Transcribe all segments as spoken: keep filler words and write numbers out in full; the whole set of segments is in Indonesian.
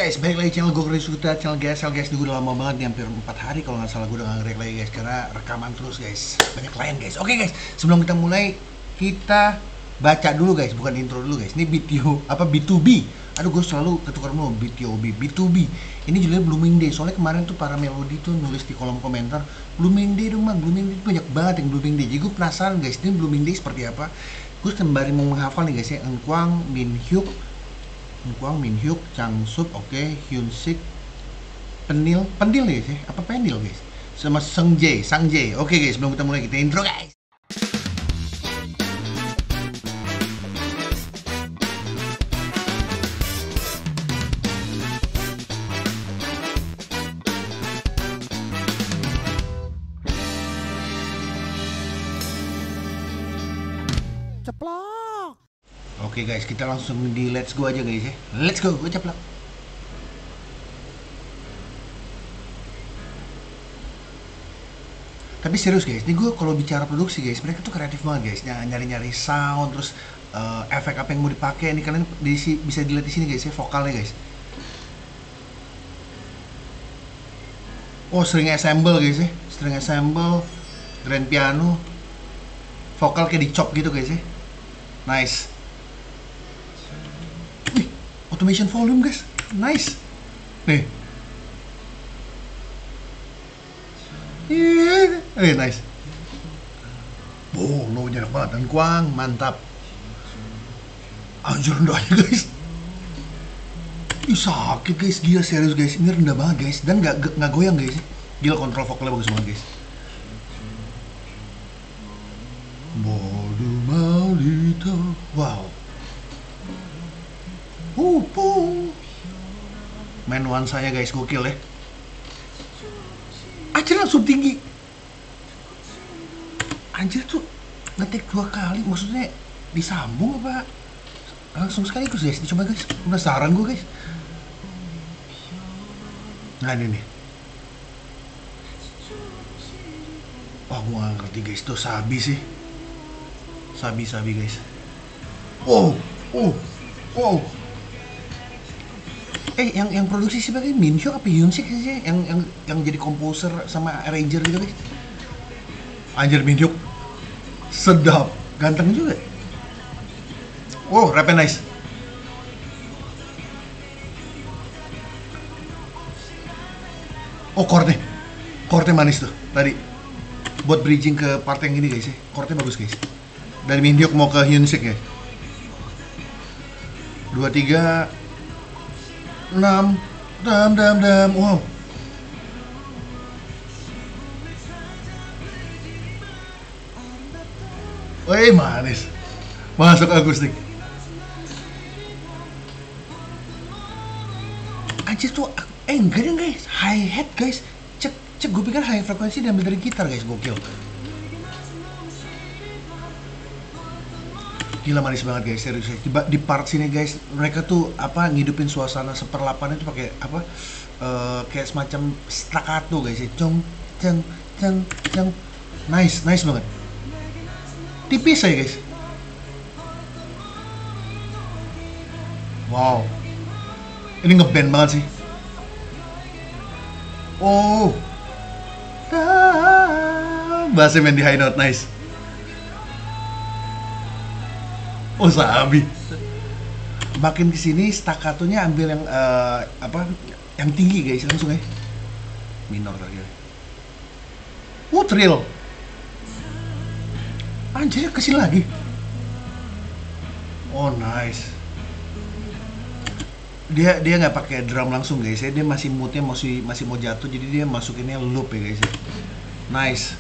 guys, balik lagi channel gue Chris Suta, channel G S L guys. Ini gue udah lama banget nih, hampir empat hari kalau nggak salah gue udah nggak nge-react lagi guys, karena rekaman terus guys, banyak klien guys. Oke guys, sebelum kita mulai, kita baca dulu guys, bukan intro dulu guys. Ini B T O, apa B two B. Aduh, gue selalu ketukar mulu B T O B, B two B. Ini judulnya Blooming Day, soalnya kemarin tuh para melodi tuh nulis di kolom komentar, Blooming Day dong bang, Blooming Day banyak banget yang Blooming Day. Jadi gue penasaran guys, ini Blooming Day seperti apa. Gue sembari mau menghafal nih guys ya, Engkwang Min Hyuk, Engkwang Min Hyuk, Chang Sup, oke, okay. Hyun Sik, Penil, Penil ya guys ya, apa Penil guys, sama Sang Jae, Sang Jae. Oke okay, guys, sebelum kita mulai kita intro guys. Ceplok. Oke guys, kita langsung di let's go aja guys ya. Let's go, gue ceplok. Tapi serius guys, ini gue kalau bicara produksi guys, mereka tuh kreatif banget guys. Nyari-nyari sound, terus uh, efek apa yang mau dipakai. Ini kalian di, bisa dilihat di sini guys ya, vokalnya guys. Oh, string assemble guys ya, string assemble, grand piano, vokal kayak dicop gitu guys ya. Nice. Wih, automation volume guys, nice. Nih. Iya, yeah. Nice. Wow, lo enak banget, dan kuang, mantap. Anjir rendahnya guys. Ih sakit guys, gila serius guys, ini rendah banget guys, dan nggak nggak goyang guys. Gila, kontrol vokalnya bagus banget guys. Bodu Maulito, wow. Upung. Main nuansanya guys, gokil ya. Anjir langsung tinggi. Anjir tuh ngetik dua kali, maksudnya disambung apa langsung sekaligus guys? Dicoba guys, penasaran gue guys. Nah ini nih. Wah, gue gak ngerti guys, tuh sabi sih. Sabi-sabi guys. Wow, oh, wow. Eh, yang yang produksi sebagai Min Hyuk apa Hyun Sik sih? Yang yang yang jadi komposer sama arranger gitu guys. Anjir, Min Hyuk sedap, ganteng juga. Wow, rapnya nice. Oh, chordnya, chordnya manis tuh tadi. Buat bridging ke part yang ini guys ya, chordnya bagus guys. Dari Min Hyuk mau ke Hyun Sik ya. Dua tiga enam, dam dam dam, wow. Wih, manis. Masuk akustik. Anjir tuh, eh enggak deh guys, hi hat guys. Cek cek gue pikir high frekuensi diambil dari gitar guys, gokil. Gila manis banget guys, serius guys. Di, di part sini guys, mereka tuh apa ngidupin suasana seperlapan itu pakai apa? Uh, kayak semacam staccato guys ya. Cong, ceng, ceng, ceng. Nice, nice banget. Tipis aja guys. Wow. Ini ngeband banget sih. Oh. Bassnya main di high note, nice. Oh, sabi. Makin kesini staccatonya ambil yang uh, apa? Yang tinggi guys, langsung ya. Minor tadi. Oh, trill. Anjir, kesini lagi. Oh, nice. Dia dia nggak pakai drum langsung guys ya. Dia masih moodnya masih masih mau jatuh, jadi dia masukinnya loop ya guys ya. Nice.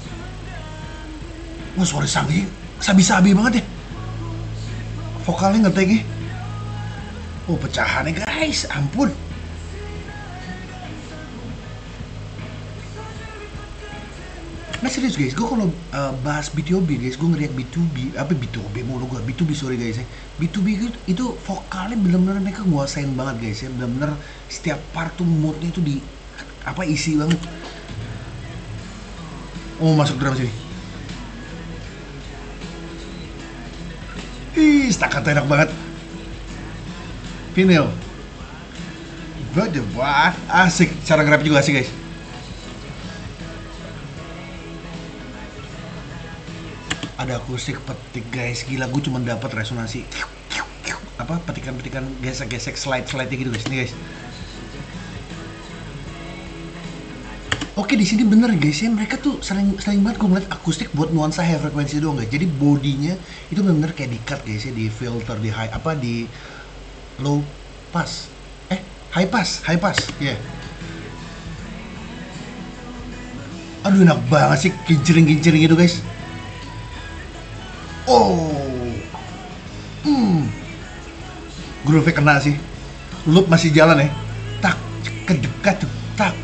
Oh, suara sabi, sabi-sabi banget ya. Vokalnya ngeteknya. Oh, pecahannya guys, ampun. Nah serius guys, gue kalau uh, bahas B two B guys, gue ngeriak B two B, apa B two B mulu gue, B two B sorry guys ya. B two B itu, itu vokalnya bener-bener mereka nguasain banget guys ya, bener-bener setiap part tuh moodnya itu di apa isi banget. Oh, masuk drum sini. Ih, staccato enak banget. Vinyl. Bro, wah, asik. Cara nge-rap juga asik guys. Ada akustik petik guys, gila gue cuma dapat resonansi apa petikan-petikan gesek-gesek slide-slide gitu guys, nih guys. Oke, di sini bener guys ya, mereka tuh sering sering banget gue ngeliat akustik buat nuansa high frekuensi doang guys. Jadi bodinya itu bener-bener kayak di cut guys ya, di filter, di high apa di low pass, eh high pass, high pass, ya. Yeah. Aduh enak banget sih, kincering-kincering gitu guys. Oh, hmm, groove kena sih, loop masih jalan ya, tak, kedekat tuh, tak.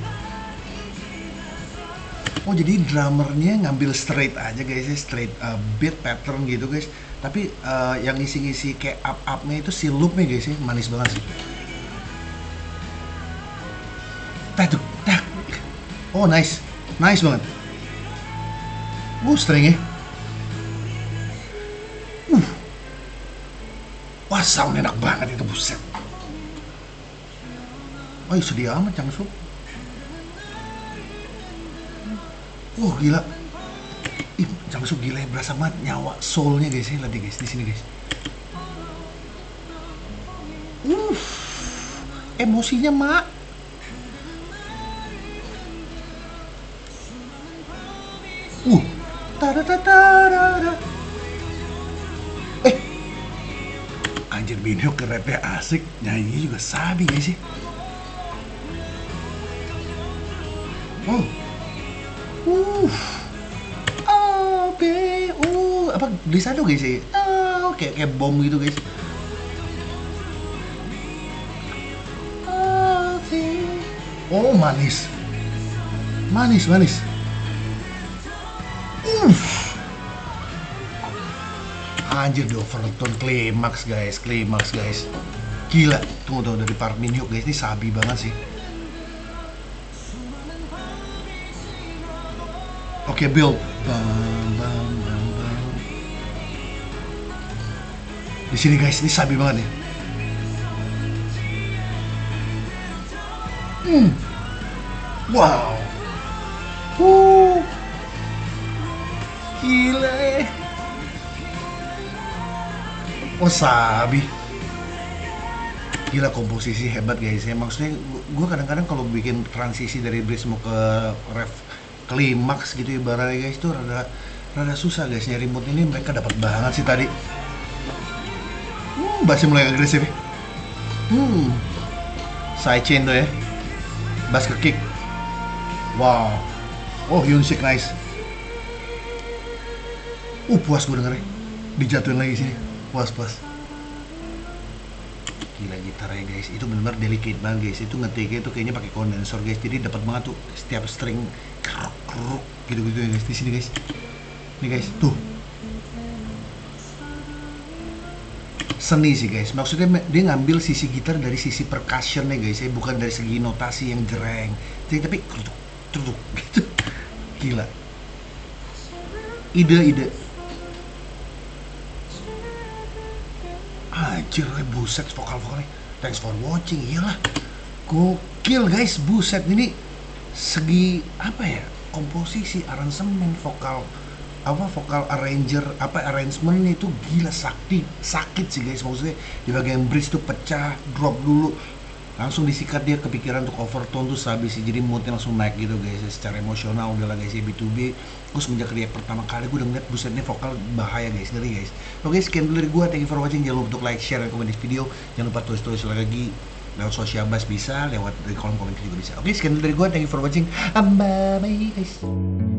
Oh jadi drummernya ngambil straight aja guys ya, straight uh, beat pattern gitu guys. Tapi uh, yang ngisi-ngisi kayak up-upnya itu si loopnya guys ya, manis banget sih. Tak, tak. Oh nice, nice banget. Uh, stringnya. Uh, wah sound enak banget itu, buset. Oh sedih amat Changsub. Wah oh, gila, ih Changsub gila ya, berasa banget nyawa soulnya guys ya, lihat guys di sini guys. Uh, emosinya mak. Uh, tada tada. Eh, anjir Binho ke rapnya asik, nyanyinya juga sabi guys ya. Oh. Uh, oke, okay. uh, apa glissando guys sih? Oh, kayak kayak bom gitu guys. Oh manis, manis manis. Uh, anjir di overtone klimaks guys, klimaks guys. Gila, tunggu tunggu dari Park Min Hyuk guys, ini sabi banget sih. Oke, okay, build. Bam, bam, bam, bam. Di sini guys, ini sabi banget nih. Hmm. Wow. Uh. Gila. Oh, sabi. Gila, komposisi hebat guys ya. Maksudnya gue kadang-kadang kalau bikin transisi dari bridge mau ke ref klimaks gitu ibaratnya guys, itu rada rada susah guys nyari mood. Ini mereka dapat banget sih tadi. Hmm, bassnya mulai agresif ya. Hmm, sidechain tuh ya, bass ke kick. Wow, oh Hyunsik nice. Uh puas gue dengernya, dijatuhin lagi sini, puas puas. Gila gitarnya guys, itu benar-benar delicate banget guys. Itu ngetiknya itu kayaknya pakai kondensor guys, jadi dapat banget tuh setiap string keruk keruk gitu-gitu ya guys. Di sini guys, nih guys, tuh seni sih guys. Maksudnya dia ngambil sisi gitar dari sisi percussionnya guys ya, bukan dari segi notasi yang jereng, jadi tapi keruk keruk gitu. Gila, ide-ide. Anjir, buset vokal-vokalnya. Thanks for watching, iyalah. Gokil guys, buset. Ini segi apa ya? Komposisi, aransemen, vokal apa vokal arranger, apa arrangement itu gila sakti, sakit sih guys. Maksudnya di bagian bridge tuh pecah, drop dulu, langsung disikat, dia kepikiran untuk overtone tuh habis sih, jadi moodnya langsung naik gitu guys ya, secara emosional udah lah guys ya. B to B gue semenjak react pertama kali gue udah ngeliat busetnya vokal bahaya guys, ngeri guys. Oke, sekian dulu dari gue, thank you for watching. Jangan lupa untuk like, share, dan komen di video. Jangan lupa tulis-tulis lagi lewat sosial bus bisa, lewat dari kolom komen juga bisa. Oke, sekian dulu dari gue, thank you for watching. Bye bye guys.